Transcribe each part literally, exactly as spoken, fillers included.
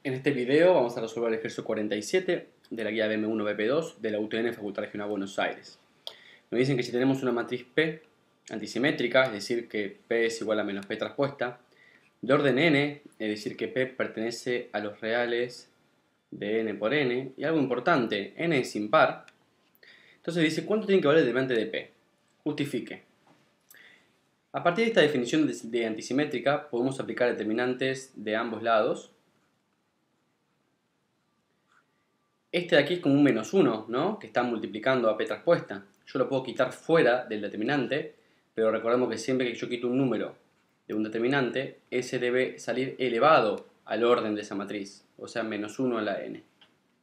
En este video vamos a resolver el ejercicio cuarenta y siete de la guía B M uno B P dos de la U T N Facultad Regional Buenos Aires. Nos dicen que si tenemos una matriz P antisimétrica, es decir que P es igual a menos P traspuesta, de orden N, es decir que P pertenece a los reales de N por N, y algo importante, N es impar, entonces dice ¿cuánto tiene que valer el determinante de P? Justifique. A partir de esta definición de antisimétrica podemos aplicar determinantes de ambos lados. Este de aquí es como un menos uno, ¿no? Que está multiplicando a P traspuesta. Yo lo puedo quitar fuera del determinante, pero recordemos que siempre que yo quito un número de un determinante, ese debe salir elevado al orden de esa matriz, o sea, menos uno a la n.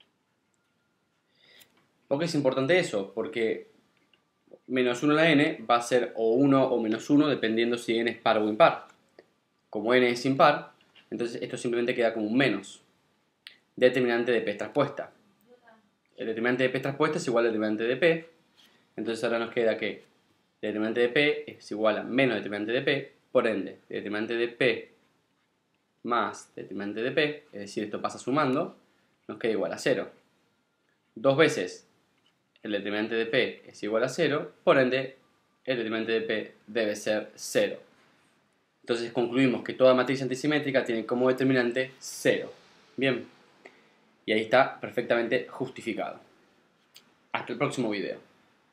¿Por qué es importante eso? Porque menos uno a la n va a ser o uno o menos uno dependiendo si n es par o impar. Como n es impar, entonces esto simplemente queda como un menos. Determinante de P traspuesta. El determinante de P traspuesta es igual al determinante de P. Entonces ahora nos queda que el determinante de P es igual a menos determinante de P. Por ende, el determinante de P más determinante de P, es decir, esto pasa sumando, nos queda igual a cero. Dos veces el determinante de P es igual a cero, por ende, el determinante de P debe ser cero. Entonces concluimos que toda matriz antisimétrica tiene como determinante cero. Bien. Y ahí está perfectamente justificado. Hasta el próximo video.